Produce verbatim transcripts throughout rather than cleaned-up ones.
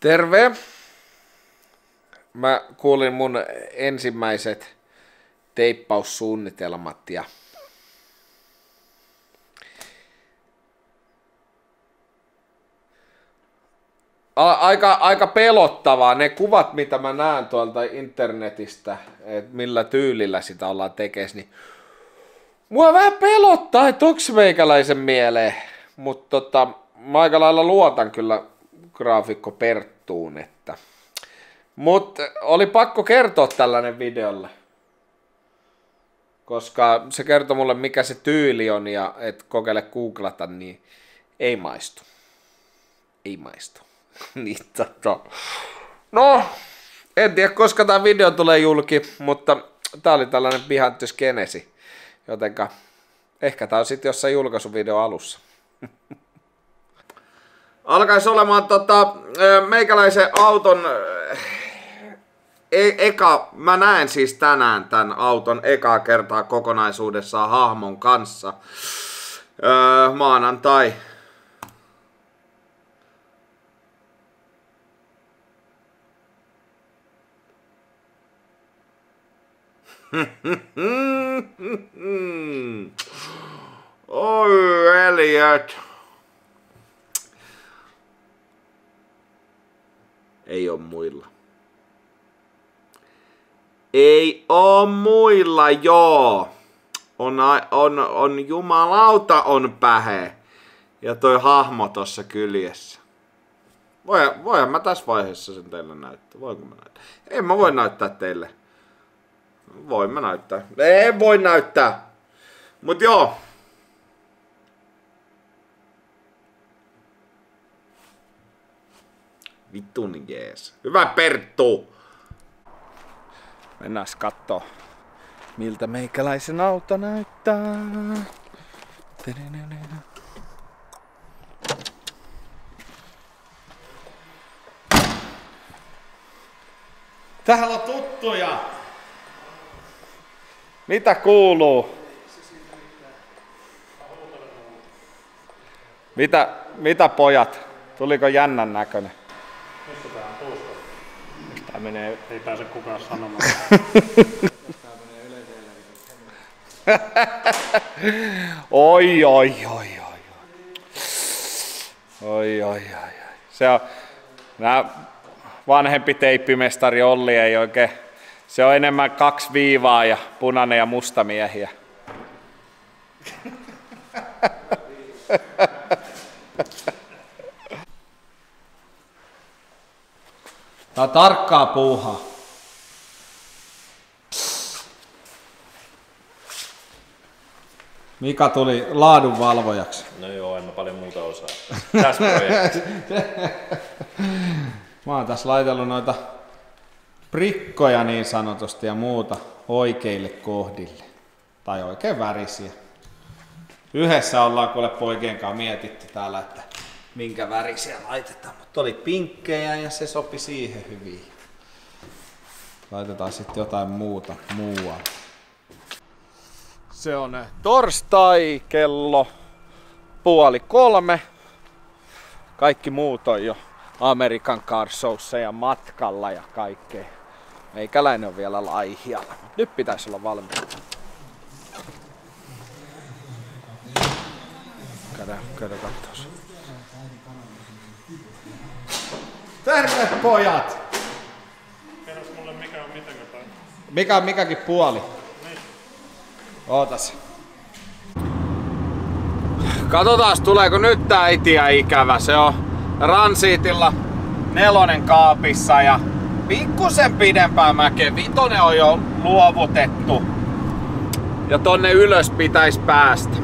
Terve! Mä kuulin mun ensimmäiset teippaussuunnitelmat ja aika, aika pelottavaa ne kuvat, mitä mä näen tuolta internetistä, että millä tyylillä sitä ollaan tekes, niin mua vähän pelottaa, että onks meikäläisen mieleen, mutta tota, mä aika lailla luotan kyllä graafikko Perttuun, että mutta oli pakko kertoa tällainen videolle, koska se kertoi mulle mikä se tyyli on ja et kokeile googlata, niin ei maistu. Ei maistu. niin, tota. No, en tiedä koska tämä video tulee julki, mutta tää oli tällainen behind the scenesi, jotenka ehkä tää on sitten jossain julkaisuvideo alussa. Alkaisi olemaan tota, meikäläisen auton e eka, mä näen siis tänään tämän auton ekaa kertaa kokonaisuudessaan hahmon kanssa öö, maanantai. Oi veljet. Ei oo muilla. Ei oo muilla, joo. On, on, on jumalauta on pähe. Ja toi hahmo tossa kyljessä. Voi, voihan mä tässä vaiheessa sen teille näyttää. Voinko mä näyttää? Ei mä voi näyttää teille. Voin mä näyttää. Ei voi näyttää. Mut joo. Vittun jees. Hyvä Perttu! Mennään kattoo, miltä meikäläisen auto näyttää. Täällä on tuttuja! Mitä kuuluu? Mitä, mitä pojat? Tuliko jännän näköinen? Mistä tää on tuusta? Tää menee, ei pääse kukaan sanomaan. oi, oi, oi, oi, oi. Oi, oi, oi, oi. Se on, nää vanhempi teippimestari Olli ei oikein, se on enemmän kaksi viivaa ja punainen ja musta miehiä. Tää on tarkkaa puuhaa. Mika tuli laadunvalvojaksi. No joo, en mä paljon muuta osaa. Tässä projektissa. Mä oon tässä laitellut noita prikkoja niin sanotusti ja muuta oikeille kohdille. Tai oikein värisiä. Yhdessä ollaan kuule poikien kanssa mietitty täällä, että minkä värisiä laitetaan, mutta oli pinkkejä ja se sopi siihen hyvin. Laitetaan sitten jotain muuta muualla. Se on torstai kello puoli kolme. Kaikki muut on jo American Car Showssa ja matkalla ja kaikkea. Meikäläinen on vielä laihialla. Nyt pitäisi olla valmiina. Käydään, käydään katsoa. Terve pojat! Kerros mulle mikä on mitenkä päin. Mikä on mikäkin puoli? Niin. Ootas. Katsotaan tuleeko nyt tää itiä ikävä. Se on Ransiitilla nelonen kaapissa ja pikkusen pidempään mäkeä. Vitonen on jo luovutettu. Ja tonne ylös pitäisi päästä.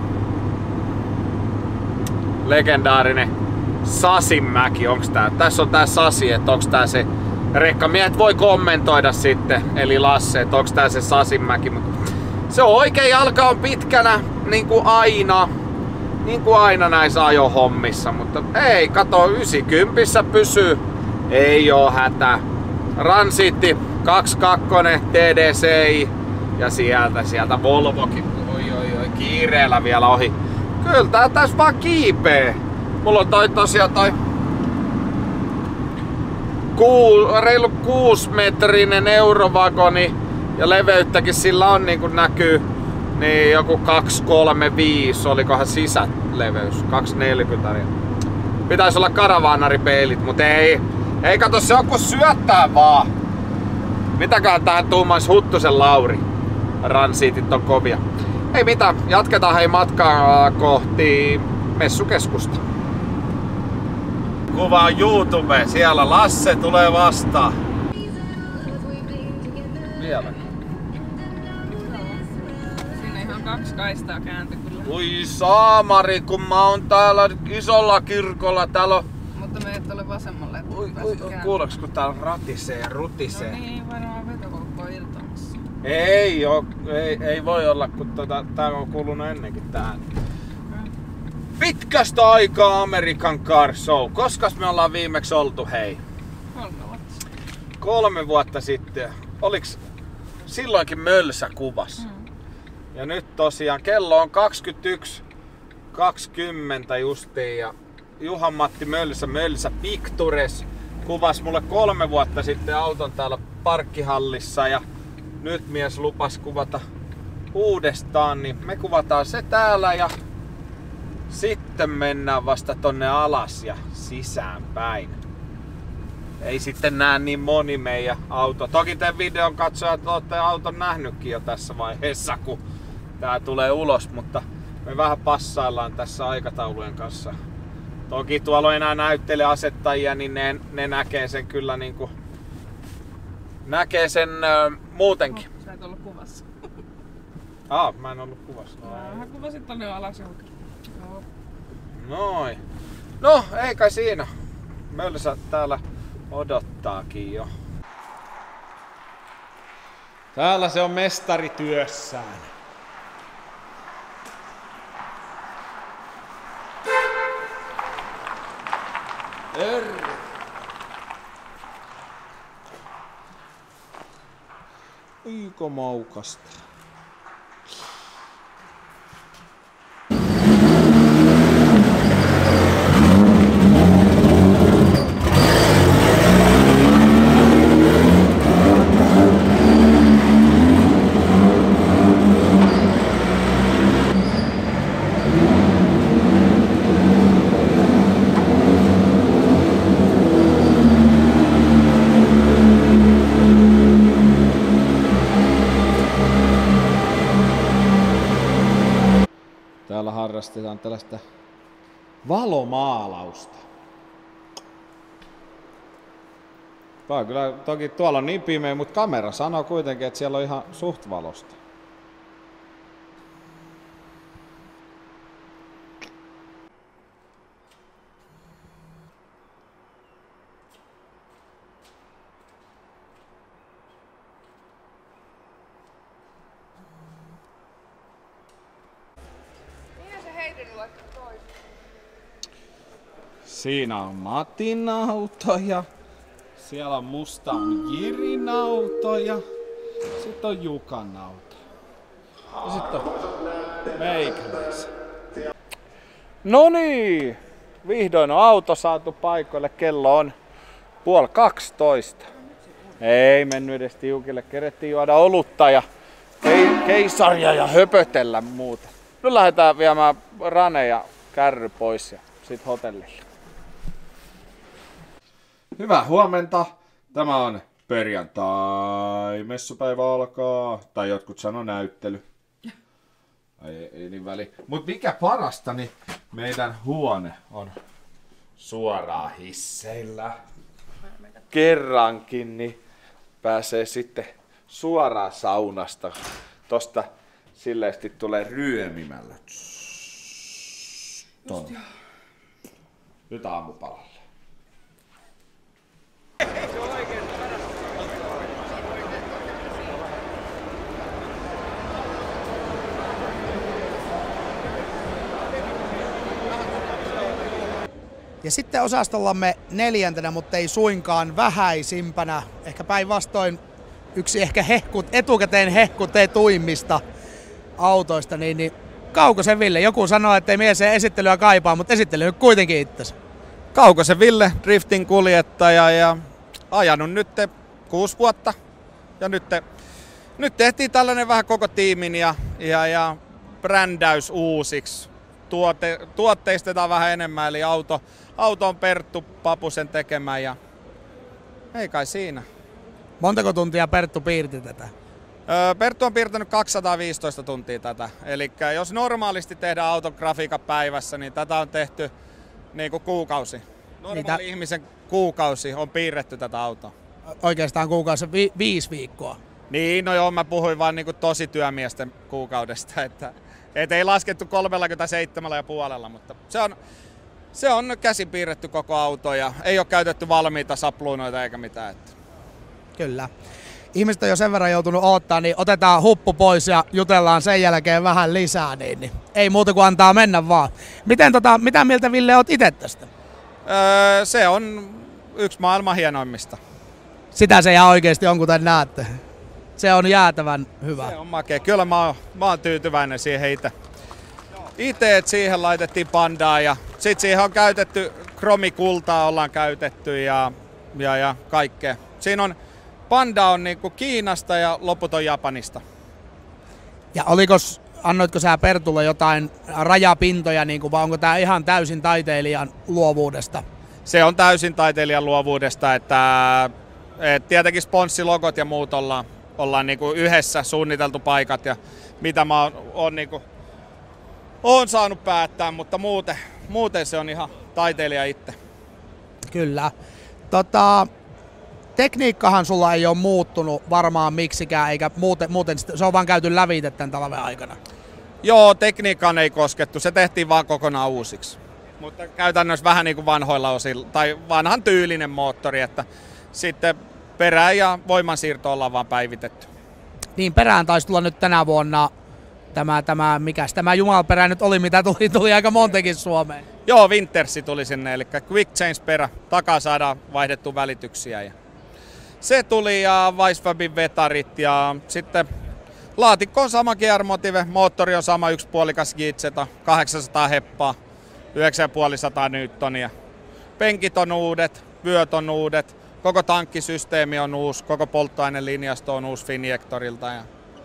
Legendaarinen Sasinmäki, onks tää? Tässä on tää Sasi, että onks tää se rekkamiehet voi kommentoida sitten, eli Lasse, että onks tää se Sasinmäki. Se on oikein, jalka on pitkänä, niin kuin aina, niin kuin aina näissä ajohommissa, mutta ei, kato, yhdeksänkymmentä pysyy, ei oo hätä. Ransitti kaksikymmentäkaksi T D C I ja sieltä, sieltä Volvokin, oi oi oi, kiireellä vielä ohi. Kyllä tää tässä vaan kiipee. Mulla on toi tosiaan toi kuu, reilu kuusimetrinen eurovagoni ja leveyttäkin sillä on niin kuin näkyy niin joku kaksi kolme viisi, olikohan sisäleveys, kaksi neljäkymmentä. Pitäisi olla karavaanaripeilit, mutta ei. Ei kato, se on kun syöttää vaan. Mitäkään tähän tuumais Huttusen Lauri? Ransiitit on kovia. Ei mitään, jatketaan hei matkaa kohti messukeskusta. Kuva on YouTube, siellä Lasse tulee vastaan. Vielä. Siinä ihan kaksi kaistaa kääntyi kyllä. Ui saamari, kun mä oon täällä isolla kirkolla, täällä on... Mutta me et ole vasemmalle. Ui, ui, kuuloks kun täällä ratisee ja rutisee? No niin, varmaan vetokoukko on irtaamassa. Ei, oo, ei, ei voi olla, kun tota, tää on kuulunut ennenkin tähän. Pitkästä aikaa American Car Show. Koskas me ollaan viimeksi oltu, hei? Kolme vuotta. Kolme vuotta sitten. Oliks silloinkin Mölsä kuvas? Mm. Ja nyt tosiaan kello on kaksikymmentäyksi kaksikymmentä justiin ja Juha-Matti Mölsä, Mölsä Pictures kuvasi mulle kolme vuotta sitten auton täällä parkkihallissa ja nyt mies lupas kuvata uudestaan, niin me kuvataan se täällä ja sitten mennään vasta tonne alas ja sisäänpäin. Ei sitten näe niin moni meidän auto. Toki te videon katsojat olette auton nähnytkin jo tässä vaiheessa, kun tää tulee ulos, mutta me vähän passaillaan tässä aikataulujen kanssa. Toki tuolla on enää näyttelijäasettajia, niin ne, ne näkee sen kyllä niinku... Näkee sen ö, muutenkin. Oh, sä et ollut kuvassa. Aa, mä en ollut kuvassa. Vähän kuvasit tonne alas johonkin. Joo. Noin. No, ei kai siinä. Mölsä täällä odottaakin jo. Täällä se on mestarityössään. Erre. Iiko maukasta. Täällä harrastetaan tällaista valomaalausta. Tää on kyllä, toki tuolla on niin pimeä, mutta kamera sanoo kuitenkin, että siellä on ihan suht valosta. Siinä on Matin auto ja siellä on musta on Jirin auto ja sitten on Jukan auto. Ja sitten on meikäläisen. No niin, vihdoin on auto saatu paikoille. Kello on puoli kaksitoista. Ei mennyt edes tiukille. Kerettiin juoda olutta ja keisaria ja höpötellä muuta. Nyt lähdetään viemään Rane ja kärry pois ja sit hotellille. Hyvää huomenta. Tämä on perjantai. Messupäivä alkaa. Tai jotkut sanoo näyttely. Ei, ei niin väli. Mut mikä parasta, niin meidän huone on suoraan hisseillä. Kerrankin, niin pääsee sitten suoraan saunasta. Tosta silleesti tulee ryömimällä. Nyt aamupalalle. Ja sitten osastollamme neljäntenä, mutta ei suinkaan vähäisimpänä, ehkä päinvastoin yksi ehkä hehkut, etukäteen hehkutetuimmista autoista, niin, niin Kaukosen Ville. Joku sanoo, että ei mies esittelyä kaipaa, mutta esittely nyt kuitenkin itsensä. Kaukosen Ville, driftin kuljettaja ja ajanut nyt kuusi vuotta ja nyt, nyt tehtiin tällainen vähän koko tiimin ja, ja, ja brändäys uusiksi. Tuote, tuotteistetaan vähän enemmän, eli auto, auto on Perttu Papusen tekemä ja ei kai siinä. Montako tuntia Perttu piirti tätä? Öö, Perttu on piirtänyt kaksisataaviisitoista tuntia tätä. Eli jos normaalisti tehdään autografiikan päivässä, niin tätä on tehty niin kuin kuukausi. Normaali Niitä... ihmisen kuukausi on piirretty tätä autoa. Oikeastaan kuukausi vi- viisi viikkoa. Niin, no joo, mä puhuin vaan niin kuin tosi työmiesten kuukaudesta, että et ei laskettu kolmekymmentäseitsemän ja puolella, mutta se on, se on käsin piirretty koko auto ja ei ole käytetty valmiita sapluunoita eikä mitään. Että. Kyllä. Ihmiset on jo sen verran joutunut odottaa, niin otetaan huppu pois ja jutellaan sen jälkeen vähän lisää, niin, niin ei muuta kuin antaa mennä vaan. Miten tota, mitä mieltä Ville oot itse tästä? Öö, se on yksi maailman hienoimmista. Sitä se ihan oikeasti on, kuten näette. Se on jäätävän hyvä. Se on makea. Kyllä mä oon, mä oon tyytyväinen siihen itse. Itse, että siihen laitettiin pandaa ja sit siihen on käytetty kromikultaa ollaan käytetty ja, ja, ja kaikkea. Siinä on, panda on niinku Kiinasta ja loput on Japanista. Ja olikos, annoitko sä Pertulle jotain rajapintoja, niinku, vai onko tää ihan täysin taiteilijan luovuudesta? Se on täysin taiteilijan luovuudesta, että et tietenkin sponssilogot ja muut ollaan, ollaan niinku yhdessä suunniteltu paikat ja mitä mä oon, oon, niinku, oon saanut päättää, mutta muuten, muuten se on ihan taiteilija itse. Kyllä. Tota, tekniikkahan sulla ei ole muuttunut varmaan miksikään, eikä muuten, muuten se on vaan käyty lävite tämän talven aikana. Joo, tekniikkaan ei koskettu, se tehtiin vaan kokonaan uusiksi. Mutta käytännössä vähän niin kuin vanhoilla osilla, tai vanhan tyylinen moottori, että sitten perä- ja voimansiirto ollaan vaan päivitetty. Niin, perään taisi tulla nyt tänä vuonna tämä, tämä mikäs tämä jumalperä nyt oli, mitä tuli, tuli aika montakin Suomeen. Joo, Wintersi tuli sinne, eli Quick Change perä, takaa saadaan vaihdettu välityksiä. Ja se tuli ja Weissfabin vetarit ja sitten laatikko on sama G R-motive, moottori on sama yksipuolikas Gizeta, kahdeksansataa heppaa, yhdeksäntuhatta viisisataa newtonia. Penkit on uudet, vyöt on uudet, koko tankkisysteemi on uusi, koko polttoainelinjasto on uusi Finjektorilta. Ja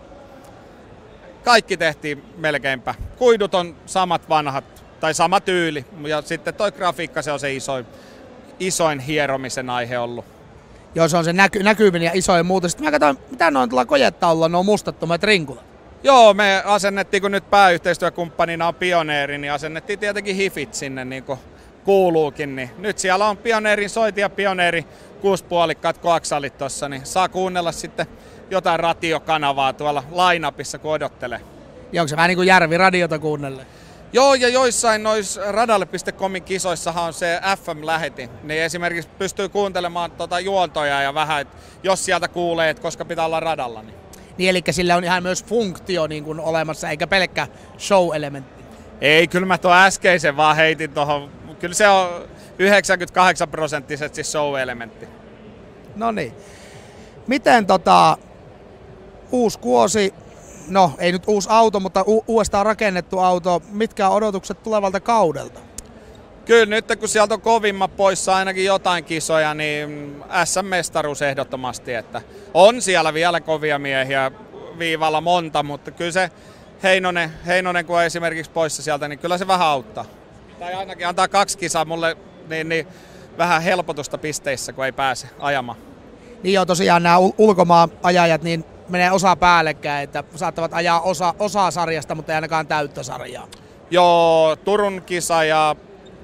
kaikki tehtiin melkeinpä. Kuidut on samat vanhat, tai sama tyyli, ja sitten toi grafiikka, se on se isoin, isoin hieromisen aihe ollut. Joo, se on se näky, näkyminen ja isoin muutos. Sitten mä katsoin, mitä noin tuolla kojetaululla, ne on mustattomat rinkulat. Joo, me asennettiin, kun nyt pääyhteistyökumppanina on Pioneeri, niin asennettiin tietenkin hifit sinne niin kuin kuuluukin. Niin nyt siellä on Pioneerin soiti ja Pioneeri kuuspuolikkaat koaksalit tossa, niin saa kuunnella sitten jotain radiokanavaa tuolla line-upissa, kun odottelee. Ja onko se vähän niin kuin Järvi-radiota kuunnelle? Joo, ja joissain noissa radalle piste comin kisoissahan on se F M-lähetin. Niin esimerkiksi pystyy kuuntelemaan tuota juontoja ja vähän, että jos sieltä kuulee, että koska pitää olla radalla. Niin, niin eli sillä on ihan myös funktio niin kuin olemassa, eikä pelkkä show-elementti. Ei, kyllä mä tuon äskeisen vaan heitin tuohon. Kyllä se on yhdeksänkymmentäkahdeksan prosenttisesti show-elementti. No niin. Miten tota, uusi kuosi, no ei nyt uusi auto, mutta u- uudestaan rakennettu auto, mitkä on odotukset tulevalta kaudelta? Kyllä nyt kun sieltä on kovimmat poissa ainakin jotain kisoja, niin S M-mestaruus ehdottomasti. Että on siellä vielä kovia miehiä viivalla monta, mutta kyllä se Heinonen, Heinonen kun on esimerkiksi poissa sieltä, niin kyllä se vähän auttaa. Tai ainakin antaa kaksi kisaa mulle niin, niin vähän helpotusta pisteissä, kun ei pääse ajamaan. Niin joo, tosiaan nämä ul- ulkomaan-ajajat niin menee osa päällekkäin, että saattavat ajaa osa, osaa sarjasta, mutta ei ainakaan täyttä sarjaa. Joo, Turun kisa ja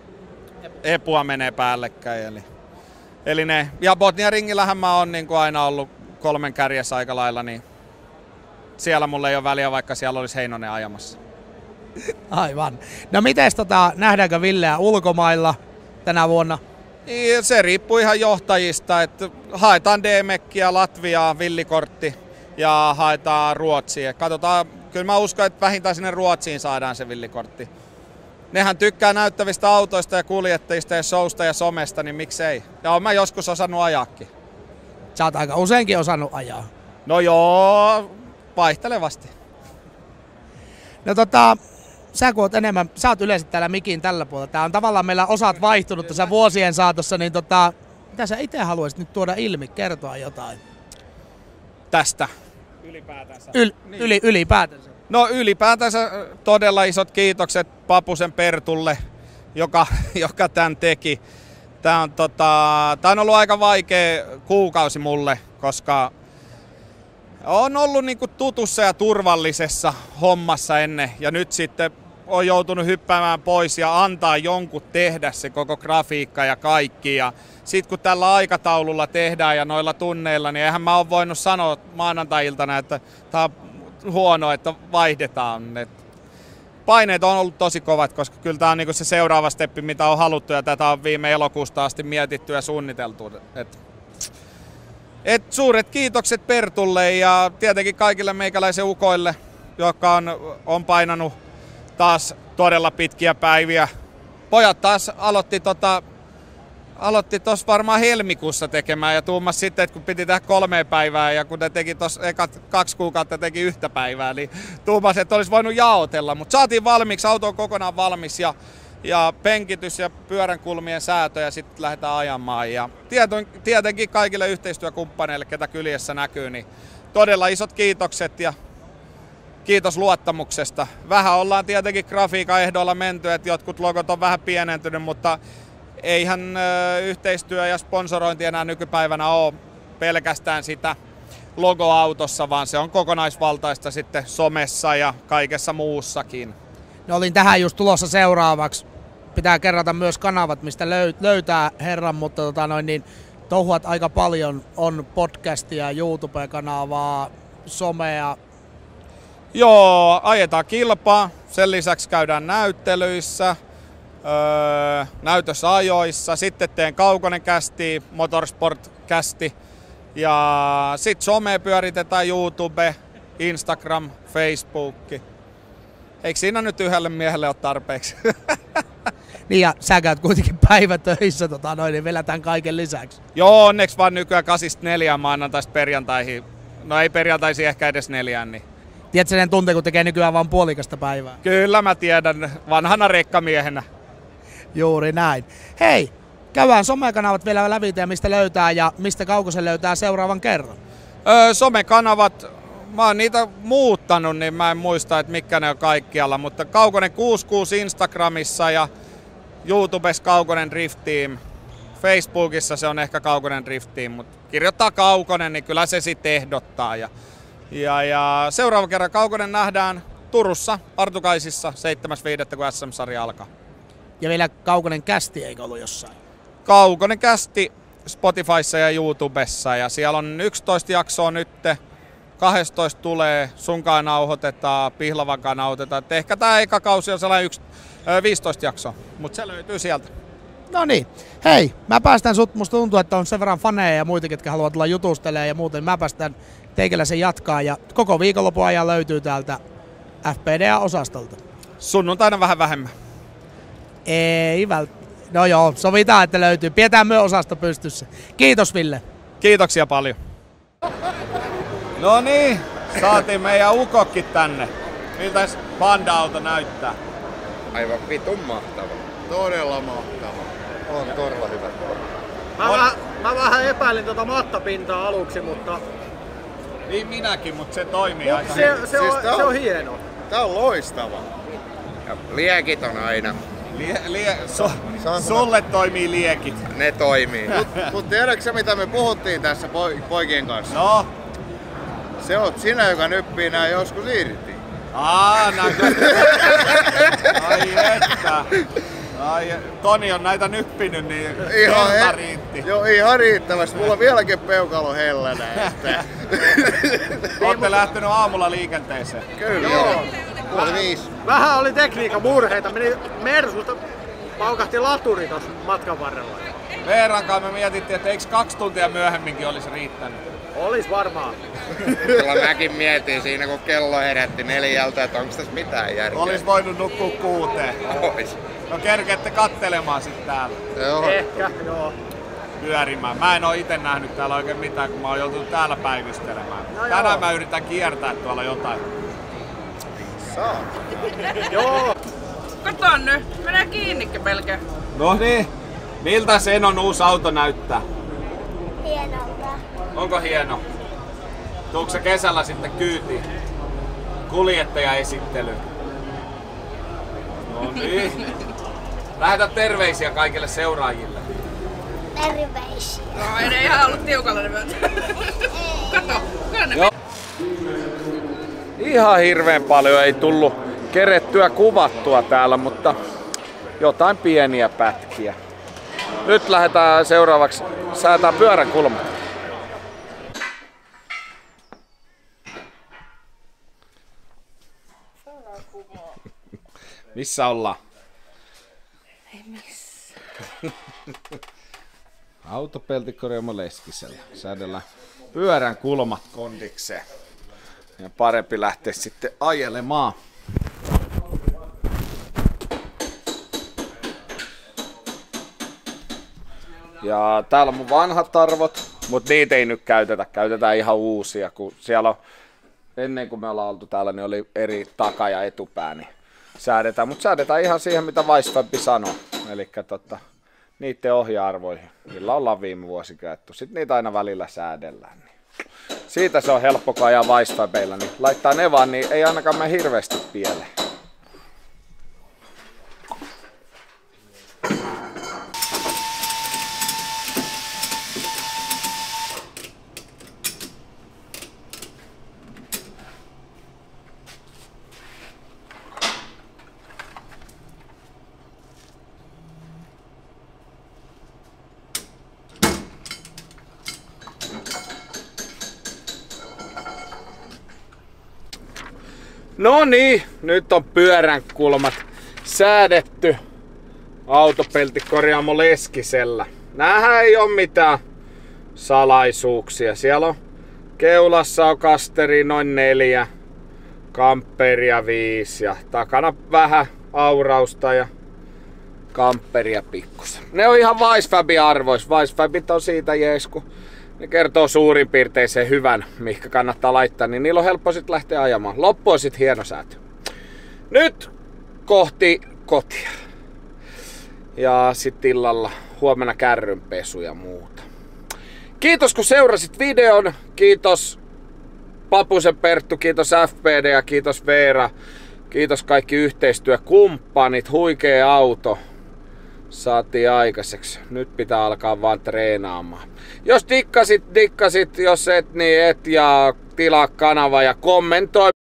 Epua menee päällekkäin. Eli, eli ne, ja Botnian ringillähän mä oon niin kuin aina ollut kolmen kärjessä aika lailla, niin siellä mulla ei ole väliä, vaikka siellä olisi Heinonen ajamassa. Aivan. No mites tota, nähdäänkö Villeä ulkomailla tänä vuonna? Se riippuu ihan johtajista, että haetaan D M X-kiä, Latviaa, villikortti ja haetaan Ruotsia. Katsotaan, kyllä mä uskon, että vähintään sinne Ruotsiin saadaan se villikortti. Nehän tykkää näyttävistä autoista ja kuljettajista ja showsta ja somesta, niin miksei. Ja oon mä joskus osannut ajaakin. Sä oot aika useinkin osannut ajaa. No joo, vaihtelevasti. No tota, sä kun oot enemmän, sä oot yleensä täällä mikin tällä puolella. Tää on tavallaan meillä osat vaihtunut tässä vuosien saatossa, niin tota, mitä sä itse haluaisit nyt tuoda ilmi, kertoa jotain? Tästä. Ylipäätänsä. Yl, niin. yli, ylipäätänsä. No ylipäätänsä todella isot kiitokset Papusen Pertulle, joka, joka tämän teki. Tämä on, tota, tää on ollut aika vaikea kuukausi mulle, koska on ollut niinku tutussa ja turvallisessa hommassa ennen ja nyt sitten on joutunut hyppäämään pois ja antaa jonkun tehdä se koko grafiikka ja kaikki. Ja sit kun tällä aikataululla tehdään ja noilla tunneilla, niin eihän mä ole voinut sanoa maanantai-iltana, että tää on huono, että vaihdetaan. Et paineet on ollut tosi kovat, koska kyllä tää on niinku se seuraava steppi, mitä on haluttu ja tätä on viime elokuusta asti mietitty ja suunniteltu. Et, et suuret kiitokset Pertulle ja tietenkin kaikille meikäläisen ukoille, jotka on, on painanut taas todella pitkiä päiviä. Pojat taas aloitti tota, aloitti tos varmaan helmikuussa tekemään ja tuumas sitten, että kun piti tehdä kolme päivää ja kun ne teki tos ekat kaksi kuukautta teki yhtä päivää, niin tuumas, että olisi voinut jaotella. Mutta saatiin valmiiksi, auto on kokonaan valmis ja, ja penkitys ja pyöränkulmien säätö ja sitten lähdetään ajamaan. Ja tietenkin kaikille yhteistyökumppaneille, ketä kyljessä näkyy, niin todella isot kiitokset ja kiitos luottamuksesta. Vähän ollaan tietenkin grafiikan ehdoilla menty, että jotkut logot on vähän pienentynyt, mutta eihän ö, yhteistyö ja sponsorointi enää nykypäivänä ole pelkästään sitä logoautossa, vaan se on kokonaisvaltaista sitten somessa ja kaikessa muussakin. No olin tähän just tulossa seuraavaksi. Pitää kerrata myös kanavat, mistä löy- löytää herran, mutta tota noin, niin touhuat aika paljon. On podcastia, YouTube-kanavaa, somea. Joo, ajetaan kilpaa. Sen lisäksi käydään näyttelyissä, öö, näytösajoissa. Sitten teen Kaukonen kästi, Motorsport kästi. Ja sitten some pyöritetään YouTube, Instagram, Facebook. Eikö siinä nyt yhdelle miehelle ole tarpeeksi? Niin ja sä käyt kuitenkin päivätöissä, tota noin, niin vielä tämän kaiken lisäksi. Joo, onneksi vaan nykyään kasista neljään maanantaista perjantaihin. No ei perjantaisin ehkä edes neljään. Niin. Tiedätkö sen tunteen, kun tekee nykyään vaan puolikasta päivää? Kyllä mä tiedän, vanhana rekkamiehenä. Juuri näin. Hei, käydään somekanavat vielä lävitä ja mistä löytää ja mistä Kaukosen löytää seuraavan kerran. Öö, somekanavat, mä oon niitä muuttanut, niin mä en muista, että mitkä ne on kaikkialla, mutta Kaukonen kuusikymmentäkuusi Instagramissa ja YouTubessa Kaukonen Drift Team. Facebookissa se on ehkä Kaukonen Drift Team, mutta kirjoittaa Kaukonen, niin kyllä se sitten ehdottaa. Ja, ja, ja seuraava kerran Kaukonen nähdään Turussa, Artukaisissa, seitsemäs viidettä kun S M-sarja alkaa. Ja vielä Kaukonen kästi eikö ollut jossain? Kaukonen kästi Spotifyssa ja YouTubessa ja siellä on yksitoista jaksoa nyt, kaksitoista tulee, sunkaan nauhoitetaan, Pihlavankaan nauhoitetaan. Et ehkä tää eka kausi on sellainen yksi, viisitoista jaksoa, mutta se löytyy sieltä. No niin. Hei, mä päästän sut, musta tuntuu, että on sen verran faneja ja muita, ketkä haluaa tulla jutustelemaan ja muuten. Mä päästän teikäläisen jatkaa ja koko viikonlopun ajan löytyy täältä F P D A-osastolta. Sunnuntaina vähän vähemmän. Ei välttämättä. No joo, sovitaan, että löytyy. Pidetään myös osasto pystyssä. Kiitos Ville. Kiitoksia paljon. No niin, saatiin meidän ukokki tänne. Miltäs Panda-auto näyttää? Aivan vitun mahtava. Todella mahtava. On todella hyvä. Mä, on... vähän, mä vähän epäilin tuota mattapintaa aluksi, mutta... Niin minäkin, mutta se toimii Mut aika se, hyvin. se, Siis on, tää on- se on hieno. Tää on loistava. Ja liekit on aina. Lie, lie, so, Saanko sulle toimii liekit. Ne toimii. Mut, mut tiedätkö sä, mitä me puhuttiin tässä poi- poikien kanssa? No, Se oot sinä, joka nyppii nää joskus irti. aa, näkyy. Ai että. Ai, Toni on näitä nyppinyt, niin Ihan, kerta he- riitti. Joo, ihan riittävästi. Mulla on vieläkin peukalo hellänä. Että... Olette lähtenyt aamulla liikenteeseen. Kyllä. Joo. Puoli viisi. Vähän oli tekniikan murheita. Meni Mersulta paukahti laturi tuossa matkan varrella. Veerankaan me mietittiin, että eikö kaksi tuntia myöhemminkin olisi riittänyt. Olis varmaan. Kyllä mäkin mietin siinä, kun kello herätti neljältä, että onko tässä mitään järkeä. Olis voinut nukkua kuuteen. Ois. No kerkeette kattelemaan sit täällä. Joo. Ehkä, joo. Pyörimään. Mä en oo ite nähnyt täällä oikein mitään, kun mä oon joutunut täällä päivystelemään. No Tänään joo. mä yritän kiertää tuolla jotain. Saa. Joo. Kato nyt, menee kiinnikin melkein. No niin, miltä sen on uusi auto näyttää? hienolta. Onko hieno? Tuutko se kesällä sitten kyytiin? Kuljettajaesittely. No niin. Lähetä terveisiä kaikille seuraajille. Terveisiä. No ei ne ihan ollut tiukalla ne myötä. Kato, kyllä ne Ihan hirveän paljon ei tullut kerettyä kuvattua täällä, mutta jotain pieniä pätkiä. Nyt lähdetään seuraavaksi säätää pyörän kulmat. Missä ollaan? Ei missä. Autopeltikorjaamo Leskisellä. Säädellään pyörän kulmat kondikseen. Ja parempi lähteä sitten ajelemaan. Ja täällä on mun vanhat arvot, mutta niitä ei nyt käytetä. Käytetään ihan uusia, kun siellä on, ennen kuin me ollaan oltu täällä, niin oli eri taka- ja etupää, niin säädetään. Mutta säädetään ihan siihen, mitä Weissfab sanoo. Eli tota, niiden ohja-arvoihin, millä ollaan viime vuosi käytetty. Sitten niitä aina välillä säädellään. Niin. Siitä se on helppo, kun ajaa Weissfabeilla, niin laittaa ne vaan, niin ei ainakaan mene hirveästi pieleen. No niin, nyt on pyörän kulmat säädetty autopeltikorjaamo Leskisellä. Nämähän ei ole mitään salaisuuksia. Siellä on keulassa on kasteri noin neljä, kamperia viisi ja takana vähän aurausta ja kamperia pikkusen. Ne on ihan Weissfabin arvois. Weissfabit on siitä jees, kun ne kertoo suurin piirtein sen hyvän, mihinkä kannattaa laittaa, niin niillä on helppo sit lähteä ajamaan. Loppu on sit hieno säätö. Nyt kohti kotia. Ja sit illalla huomenna kärrynpesu ja muuta. Kiitos kun seurasit videon. Kiitos Papusen Perttu, kiitos F P D ja kiitos Veera. Kiitos kaikki yhteistyökumppanit. Huikea auto saatiin aikaiseksi. Nyt pitää alkaa vaan treenaamaan. Jos dikkasit, dikkasit. Jos et, niin et. Ja tilaa kanava ja kommentoi.